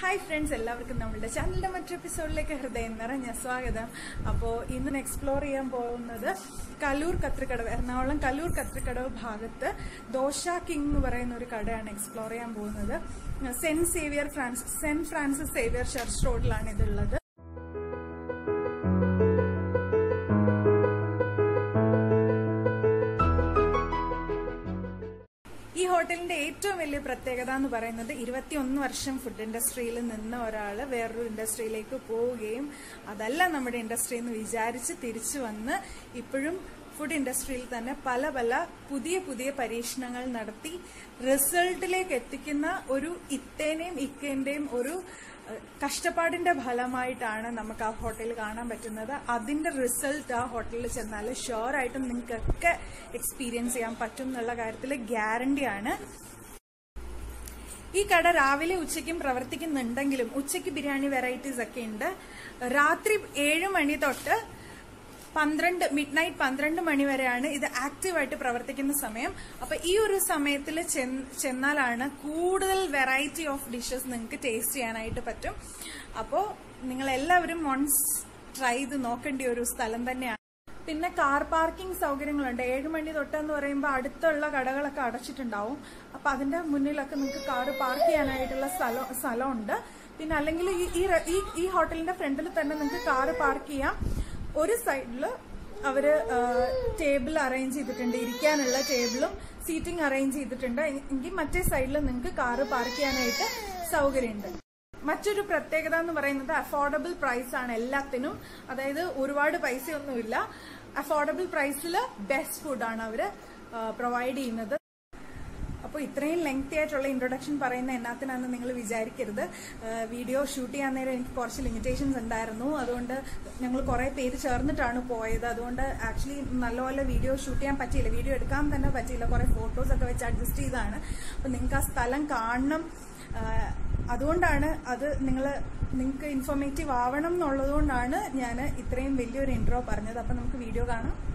Hi friends, എല്ലാവർക്കും നമ്മുടെ ചാനലിന്റെ മറ്റൊരു എപ്പിസോഡിലേക്ക് ഹൃദയം നിറഞ്ഞ സ്വാഗതം. അപ്പോൾ ഇന്ന് എക്സ്പ്ലോർ ചെയ്യാൻ പോകുന്നത് കലൂർ കത്രിക്കടവ്, എറണാകുളം കലൂർ കത്രിക്കടവ് ഭാഗത്ത് ദോശ കിങ് എന്ന് പറയുന്ന ഒരു കടയാണ് എക്സ്പ്ലോർ ചെയ്യാൻ പോകുന്നത്. സെന്റ് ഫ്രാൻസിസ് സേവിയർ ചർച്ച് റോഡിലാണ് ഇതുള്ളത്. ഈ ഹോട്ടലിന്റെ ഏറ്റവും വലിയ പ്രത്യേകത എന്ന് പറയുന്നത് 21 വർഷം ഫുഡ് ഇൻഡസ്ട്രിയിൽ നിന്ന ഒരാള് വേറൊരു ഇൻഡസ്ട്രിയിലേക്ക് പോവുകയും അതല്ല നമ്മുടെ ഇൻഡസ്ട്രി എന്ന് വിചാരിച്ച് തിരിച്ചു വന്ന് ഇപ്പോഴും ഫുഡ് ഇൻഡസ്ട്രിയിൽ തന്നെ പല പല പുതിയ പുതിയ പരീക്ഷണങ്ങൾ നടത്തി റിസൾട്ടിലേക്ക് എത്തിക്കുന്ന ഒരു ഇത്തേന്റെയും ഇക്കേന്റെയും ഒരു കഷ്ടപ്പാടിന്റെ ഫലമായിട്ടാണ് നമുക്ക് ആ ഹോട്ടലിൽ കാണാൻ പറ്റുന്നത്. അതിന്റെ റിസൾട്ട് ആ ഹോട്ടലിൽ ചെന്നാൽ ഷുവറായിട്ടും നിങ്ങൾക്കൊക്കെ എക്സ്പീരിയൻസ് ചെയ്യാൻ പറ്റും എന്നുള്ള കാര്യത്തിൽ ഗ്യാരണ്ടിയാണ്. ഈ കട രാവിലെ ഉച്ചയ്ക്കും പ്രവർത്തിക്കുന്നുണ്ടെങ്കിലും ഉച്ചയ്ക്ക് ബിരിയാണി വെറൈറ്റീസ് ഒക്കെ ഉണ്ട്. രാത്രി 7 മണി തൊട്ട് മിഡ് നൈറ്റ് 12 മണി വരെയാണ് ഇത് ആക്റ്റീവായിട്ട് പ്രവർത്തിക്കുന്ന സമയം. അപ്പൊ ഈ ഒരു സമയത്തിൽ ചെന്നാലാണ് കൂടുതൽ വെറൈറ്റി ഓഫ് ഡിഷസ് നിങ്ങൾക്ക് ടേസ്റ്റ് ചെയ്യാനായിട്ട് പറ്റും. അപ്പോൾ നിങ്ങൾ എല്ലാവരും വൺസ് ട്രൈ ചെയ്ത് നോക്കേണ്ട ഒരു സ്ഥലം തന്നെയാണ്. പിന്നെ കാർ പാർക്കിംഗ് സൗകര്യങ്ങളുണ്ട്. 7 മണി തൊട്ടെന്ന് പറയുമ്പോൾ അടുത്തുള്ള കടകളൊക്കെ അടച്ചിട്ടുണ്ടാവും. അപ്പൊ അതിന്റെ മുന്നിലൊക്കെ നിങ്ങൾക്ക് കാറ് പാർക്ക് ചെയ്യാനായിട്ടുള്ള സ്ഥലമുണ്ട്. പിന്നെ അല്ലെങ്കിൽ ഈ ഹോട്ടലിന്റെ ഫ്രണ്ടിൽ തന്നെ നിങ്ങൾക്ക് കാറ് പാർക്ക് ചെയ്യാം. ഒരു സൈഡില് അവര് ടേബിൾ അറേഞ്ച് ചെയ്തിട്ടുണ്ട്, ഇരിക്കാനുള്ള ടേബിളും സീറ്റിംഗ് അറേഞ്ച് ചെയ്തിട്ടുണ്ട്. എങ്കിൽ മറ്റേ സൈഡിൽ നിങ്ങൾക്ക് കാറ് പാർക്ക് ചെയ്യാനായിട്ട് സൗകര്യമുണ്ട്. മറ്റൊരു പ്രത്യേകത എന്ന് പറയുന്നത് അഫോർഡബിൾ പ്രൈസ് ആണ് എല്ലാത്തിനും. അതായത് ഒരുപാട് പൈസയൊന്നുമില്ല. അഫോർഡബിൾ പ്രൈസിൽ ബെസ്റ്റ് ഫുഡാണ് അവര് പ്രൊവൈഡ് ചെയ്യുന്നത്. അപ്പോൾ ഇത്രയും ലെങ്തി ആയിട്ടുള്ള ഇൻട്രൊഡക്ഷൻ പറയുന്ന എന്നാത്തിനാന്ന് നിങ്ങൾ വിചാരിക്കരുത്. വീഡിയോ ഷൂട്ട് ചെയ്യാൻ നേരം എനിക്ക് കുറച്ച് ലിമിറ്റേഷൻസ് ഉണ്ടായിരുന്നു. അതുകൊണ്ട് ഞങ്ങൾ കുറെ പേര് ചേർന്നിട്ടാണ് പോയത്. അതുകൊണ്ട് ആക്ച്വലി നല്ലപോലെ വീഡിയോ ഷൂട്ട് ചെയ്യാൻ പറ്റിയില്ല, വീഡിയോ എടുക്കാൻ തന്നെ പറ്റിയില്ല. കുറെ ഫോട്ടോസ് ഒക്കെ വെച്ച് അഡ്ജസ്റ്റ് ചെയ്താണ്. അപ്പൊ നിങ്ങൾക്ക് ആ സ്ഥലം കാണണം, അതുകൊണ്ടാണ് അത് നിങ്ങൾക്ക് ഇൻഫോർമേറ്റീവ് ആവണം എന്നുള്ളതുകൊണ്ടാണ് ഞാൻ ഇത്രയും വലിയൊരു ഇൻട്രോ പറഞ്ഞത്. അപ്പൊ നമുക്ക് വീഡിയോ കാണാം.